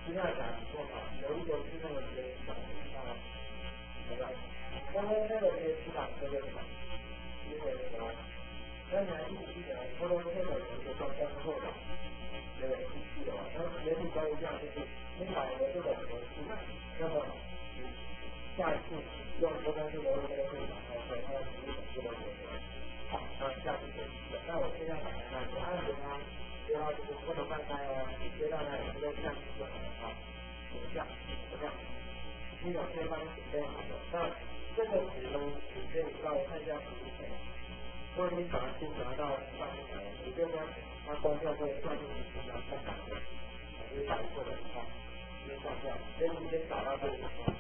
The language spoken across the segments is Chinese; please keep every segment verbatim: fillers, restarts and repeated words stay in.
实要讲说啊，有一个是那个学习啊，对吧？刚刚那个学习啊，这个什么，因为什么？刚才一记得，普通这个有一个专家做的，对不对？记得吧？那学习都一样，就是你买了这个模式，那么你下一次用普通这个这个电脑，然后它是一种这个模式，好，那下次就记得。那我现在把它按着它。接到这个不能半开哦，接到呢这个项目就好了啊，有项怎么样？你有先帮你准备好的，那这个图呢，你可以稍微看一下图片，或者你把它先拿到上面来，你这边它光线会算进去，然后再打的，就是白色的啊，就是这样，所以你先找到这个地方。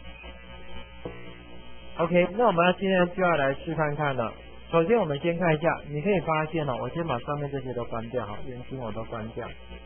OK， 那我们要今天就要来试看看了。首先我们先看一下，你可以发现哦，我先把上面这些都关掉哈，圆形我都关掉。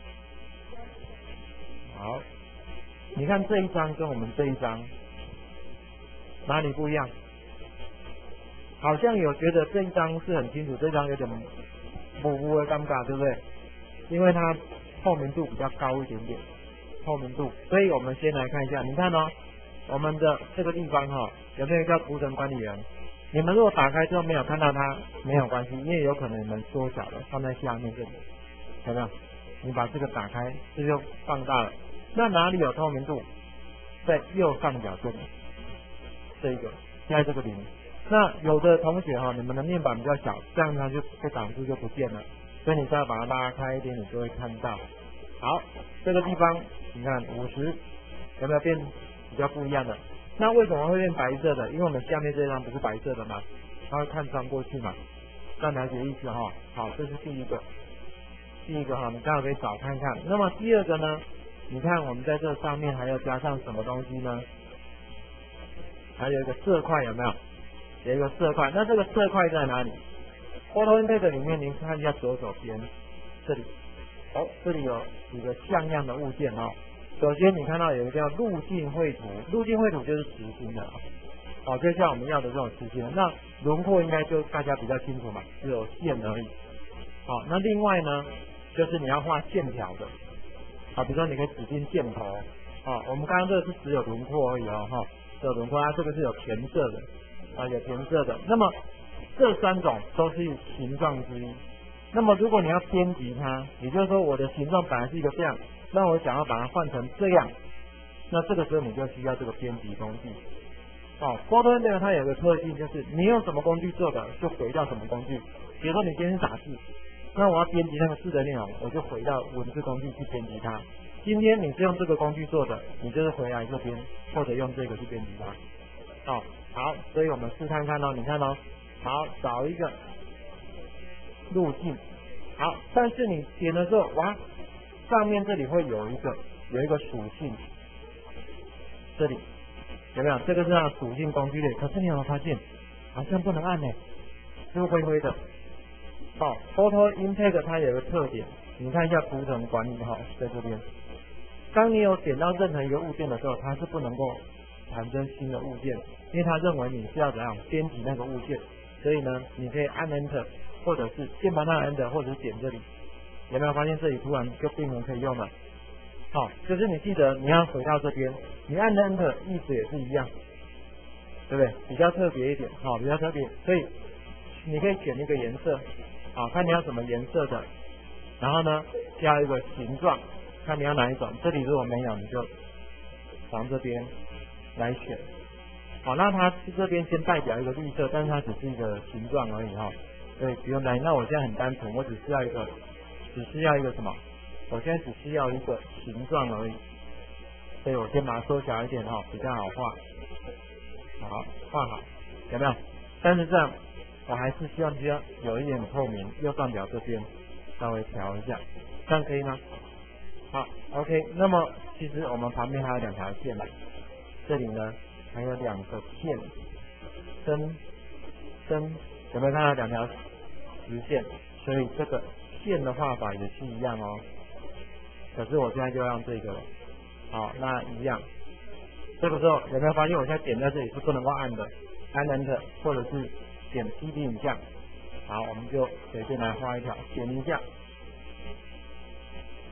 好，你看这一张跟我们这一张哪里不一样？好像有觉得这一张是很清楚，这张有点模糊的尴尬，对不对？因为它透明度比较高一点点，透明度。所以我们先来看一下，你看哦，我们的这个地方哈、哦，有没有叫图层管理员？你们如果打开之后没有看到它，没有关系，因为有可能你们缩小了，放在下面这里，有没有？你把这个打开，这就放大了。那哪里有透明度？在右上角这里，这一个，现在这个零。那有的同学哈、哦，你们的面板比较小，这样它就被挡住就不见了，所以你再把它拉开一点，你就会看到。好，这个地方你看五十，有没有变比较不一样的？那为什么会变白色的？因为我们下面这张不是白色的嘛，它会看穿过去嘛，这样了解意思哈。好，这是第一个，第一个哈，你刚好可以找看看。那么第二个呢？你看我们在这上面还要加上什么东西呢？还有一个色块有没有？有一个色块，那这个色块在哪里 ？PhotoIntake 里面您看一下左手边这里，哦，这里有几个像样的物件哦。首先你看到有一个叫路径绘图，路径绘图就是实心的，哦，就像我们要的这种实心的。那轮廓应该就大家比较清楚嘛，只有线而已。好，那另外呢，就是你要画线条的，啊，比如说你可以指定箭头，啊，我们刚刚这个是只有轮廓而已哦，哈，只有轮廓，它这个是有填色的，啊，有填色的。那么这三种都是形状之一。那么如果你要编辑它，也就是说我的形状本来是一个这样。那我想要把它换成这样，那这个时候你就需要这个编辑工具。哦 ，PhotoIntake 它有一个特性，就是你用什么工具做的，就回到什么工具。比如说你今天是打字，那我要编辑那个字的内容，我就回到文字工具去编辑它。今天你是用这个工具做的，你就是回来这边，或者用这个去编辑它。哦，好，所以我们试看看哦，你看哦，好，找一个路径，好，但是你点的时候，哇。上面这里会有一个有一个属性，这里有没有？这个是它的属性工具类，可是你有没有发现好像不能按呢？是不是灰灰的？哦 ，PhotoIntake 它有一个特点，你看一下图层管理哈，在这边，当你有点到任何一个物件的时候，它是不能够产生新的物件，因为它认为你是要怎样编辑那个物件，所以呢，你可以按 Enter， 或者是键盘上 Enter， 或者是点这里。有没有发现这里突然就变成可以用了？好，就是你记得你要回到这边，你按 Enter 意思也是一样，对不对？比较特别一点，好，比较特别，所以你可以选一个颜色，好，看你要什么颜色的，然后呢加一个形状，看你要哪一种。这里如果没有，你就往这边来选。好，那它这边先代表一个绿色，但是它只是一个形状而已哈。对，不用担心。那我现在很单纯，我只是要一个。只是要一个什么？我现在只需要一个形状而已，所以我先把它缩小一点哈，比较好画。好，画好，有没有？但是这样，我还是希望需要有一点透明，右上角这边稍微调一下，这样可以吗？好 ，OK。那么其实我们旁边还有两条线，这里呢还有两个线，针针有没有看到两条直线？所以这个。线的画法也是一样哦，可是我现在就用这个了。好，那一样。这个时候有没有发现我现在点在这里是不能够按的？按 Enter 或者是点 P D 影像。好，我们就随便来画一条，点一下。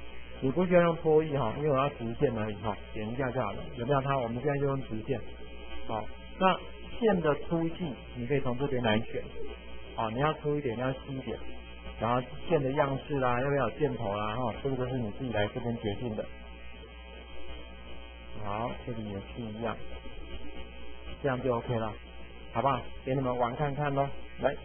你不需要用拖曳哈，因为我要直线而已哈，点一下就好了。有没有它？我们现在就用直线。好，那线的粗细你可以从这边来选。好，你要粗一点，你要细一点。然后线的样式啦，要不要有箭头啦哈，这个都是你自己来这边决定的。好，这里也是一样，这样就 OK 了，好不好？给你们玩看看咯，来。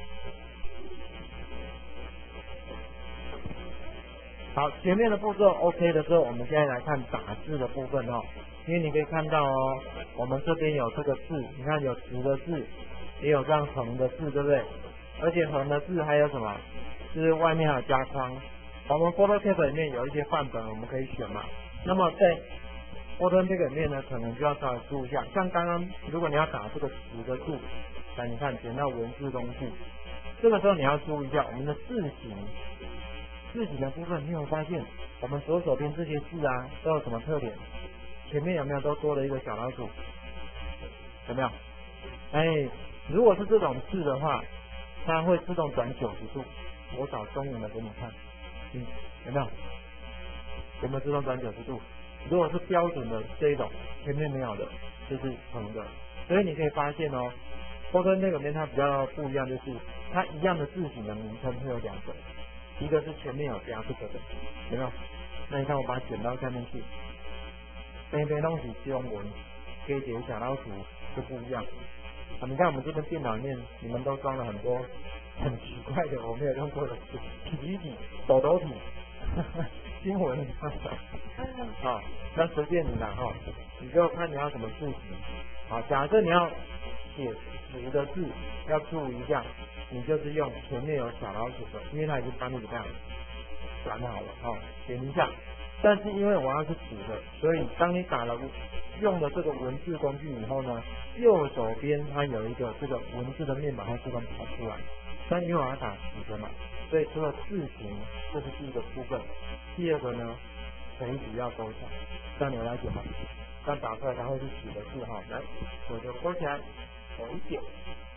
好，前面的步骤 OK 的时候，我们现在来看打字的部分哦。因为你可以看到哦，我们这边有这个字，你看有直的字，也有这样横的字，对不对？而且横的字还有什么？就是外面还有加框。我们 Photoshop 里面有一些范本，我们可以选嘛。那么在 Photoshop 里面呢，可能就要稍微注意一下。像刚刚，如果你要打这个直的字，来你看点到文字工具，这个时候你要注意一下我们的字形。字形的部分，你有发现我们左手边这些字啊，都有什么特点？前面有没有都多了一个小老鼠？有没有？哎，如果是这种字的话，它会自动转九十度。我找中文的给你看，嗯，有没有？有没有自动转九十度？如果是标准的这一种，前面没有的，就是横的。所以你可以发现哦，或者那个面它比较不一样，就是它一样的字形的名称会有两个。一个是前面有加这个的，有没有？那你看我把它剪到下面去，边边东西中文，可以点小老鼠就不一样。啊，你看我们这边电脑里面，你们都装了很多很奇怪的我没有用过的字，体体、抖抖体、新闻，啊，那随便你啦哈，你就看你要什么字形。好，假设你要写直的字，要注意一下。你就是用前面有小老鼠的，因为它已经帮你这样转好了哦，点一下。但是因为我要是直的，所以当你打了用了这个文字工具以后呢，右手边它有一个这个文字的面板会自动跑出来。但因为我要打直的嘛，所以除了字形，这是第一个部分。第二个呢，垂直要勾起来，这样你了解吗？这样打出来它会是直的字哈。来，我就勾起来，我一点。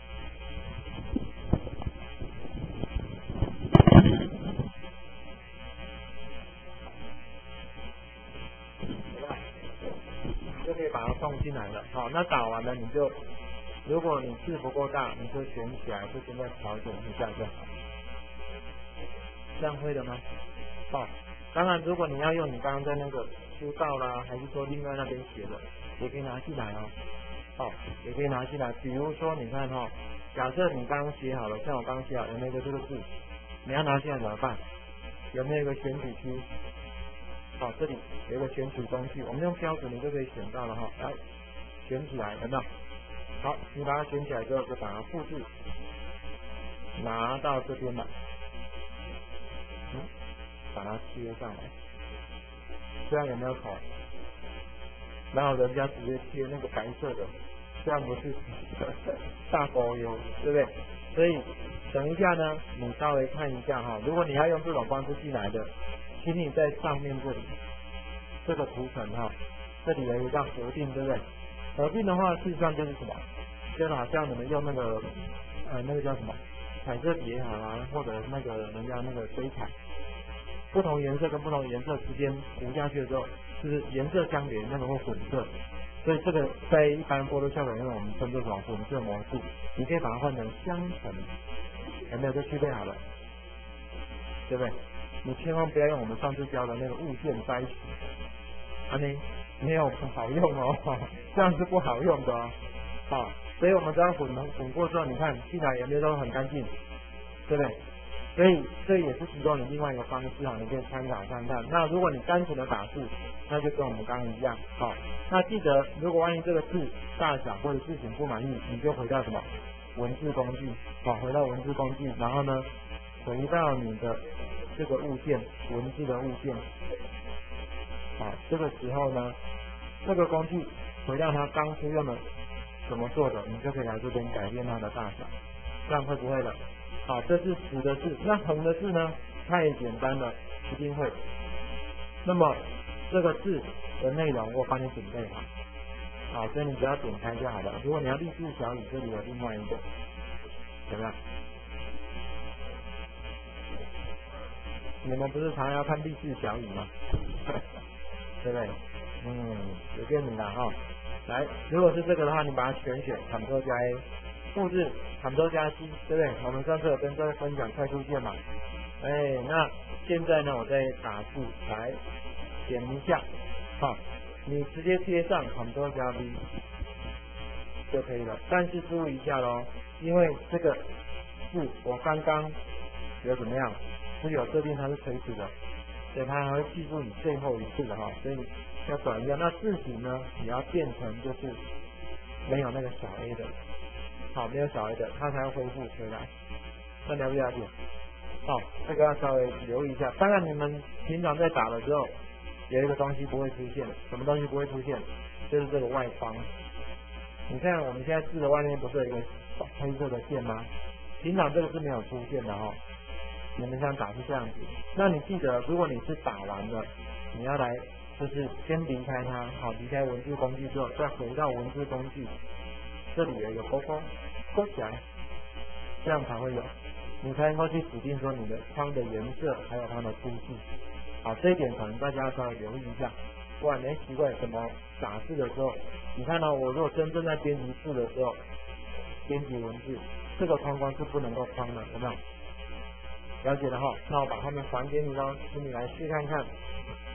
就可以把它放进来了。好，那打完了你就，如果你字不够大，你就选起来，这边再调整一下就好。这样会的吗？好，当然如果你要用你刚刚在那个书道啦，还是说另外那边写的，也可以拿进来哦。好，也可以拿进来。比如说你看哈、哦，假设你刚刚写好了，像我刚刚写好有没有一个这个字，你要拿进来怎么办？有没有一个选取区？好，这里有一个选取工具，我们用标准你就可以选到了哈。来，选起来，有没有？好，你把它选起来之后，就把它复制，拿到这边来，嗯，把它贴上来，这样有没有口？然后人家直接贴那个白色的，这样不是大包邮，对不对？所以等一下呢，你稍微看一下哈，如果你要用这种方式进来的，请你在上面这里这个图层哈，这里有一个叫合并，对不对？合并的话，事实上就是什么？就好像你们用那个呃那个叫什么彩色笔也好啊，或者那个人家那个水彩，不同颜色跟不同颜色之间涂下去的时候，就是颜色相连，那个会混色。所以这个在一般 Photoshop 里面我们称这种混色模式，你可以把它换成相乘，有没有就区别好了，对不对？你千万不要用我们上次教的那个物件在一起，啊你没有很好用哦，这样是不好用的哦。好，所以我们只要混混过之后，你看进来有没有都很干净，对不对？所以这也是提供你另外一个方式啊，你可以参考看看。那如果你单纯的打字，那就跟我们刚刚一样。好，那记得如果万一这个字大小或者字形不满意，你就回到什么文字工具，好，回到文字工具，然后呢，回到你的这个物件，文字的物件。好，这个时候呢，这个工具回到它当初用的怎么做的，你就可以来这边改变它的大小，这样会不会的？好，这是直的字，那横的字呢？太简单了，一定会。那么这个字的内容我帮你准备好，好，所以你只要点开就好了。如果你要立志小语，这里有另外一个，有没有？ 你们不是常常要看励志小语吗？对不对？嗯，随便你啦哈。来，如果是这个的话，你把它全选 Ctrl 加 A， 复制 Ctrl 加 C， 对不对？我们上次有跟各位分享快速键嘛。哎，那现在呢，我再打字来点一下，好，你直接贴上 Ctrl 加 V 就可以了。但是注意一下咯，因为这个字我刚刚有怎么样，是有设定它是垂直的，所以它还会记住你最后一次的哈，所以要转一下。那字体呢，也要变成就是没有那个小 a 的，好，没有小 a 的，它才会恢复回来。那了不了解？哦，这个要稍微留意一下。当然你们平常在打的时候，有一个东西不会出现，什么东西不会出现？就是这个外方。你看我们现在字的外面不是有一个黑色的线吗？平常这个是没有出现的哦。你们想打是这样子，那你记得，如果你是打完了，你要来就是先离开它，好，离开文字工具之后，再回到文字工具，这里有一个勾勾勾起来，这样才会有，你才能够去指定说你的框的颜色还有它的粗细。好，这一点可能大家要稍微留意一下。不然哎奇怪，怎么打字的时候，你看到我如果真正在编辑字的时候，编辑文字，这个框框是不能够框的，有没有？了解了哈，那我把它们还给你喽，请你来试看看。